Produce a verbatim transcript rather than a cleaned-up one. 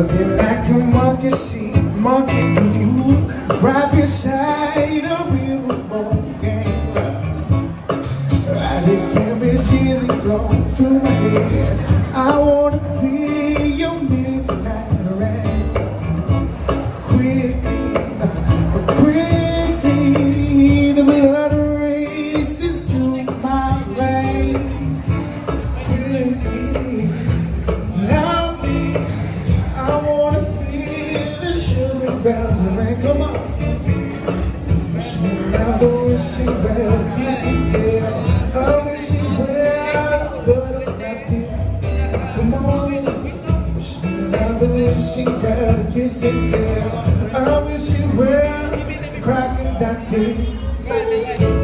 looking like a monkey see, monkey do, right beside a riverboat game. Right here, me cheesy flow through my head. I wanna be your midnight rain. Quickly, uh, quickly, the blood races through my veins. Quickly, loudly, I wanna feel the sugar bells ring. Come on. Wish me now the wishing bell, kiss and tell. A wishing well, butterfly tail. Come on. Wish me now the wishing bell, kiss and tell. A wishing well, crocodile tears.